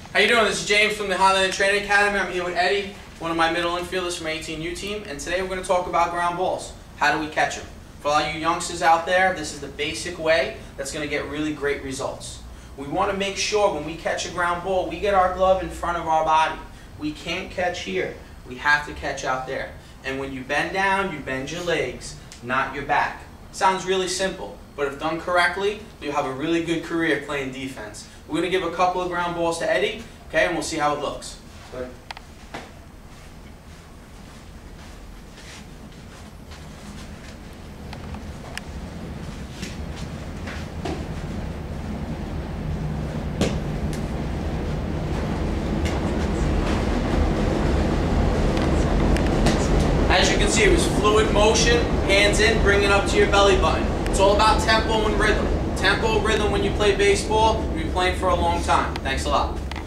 How you doing? This is James from the Highland Training Academy. I'm here with Eddie, one of my middle infielders from 18U team, and today we're going to talk about ground balls. How do we catch them? For all you youngsters out there, this is the basic way that's going to get really great results. We want to make sure when we catch a ground ball, we get our glove in front of our body. We can't catch here. We have to catch out there. And when you bend down, you bend your legs, not your back. Sounds really simple, but if done correctly, you'll have a really good career playing defense. We're going to give a couple of ground balls to Eddie, okay, and we'll see how it looks. Good. As you can see, it was fluid motion, hands in, bring it up to your belly button. It's all about tempo and rhythm. Tempo, rhythm when you play baseball, you'll be playing for a long time. Thanks a lot.